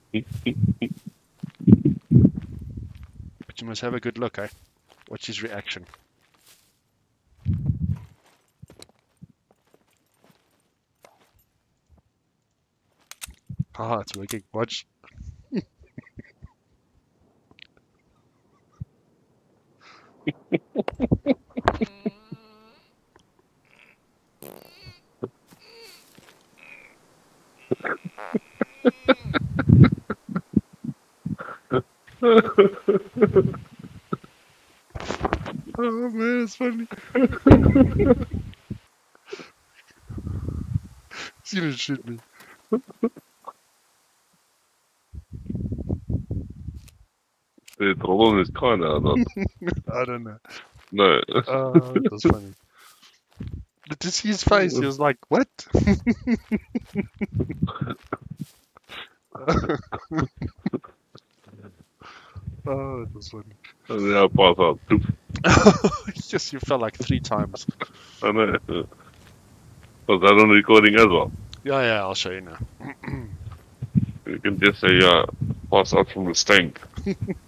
But you must have a good look, eh? Watch his reaction. Haha, it's working. Watch. Oh man, it's funny. He's gonna shoot me. Did it roll on his corner or not? I don't know. No. Oh, that's funny. But to see his face, he was like, "What?" Oh, it was funny. And then I pass out. Yes, you fell like 3 times. I know. Was that on recording as well? Yeah, I'll show you now. You can just say, pass out from the stank.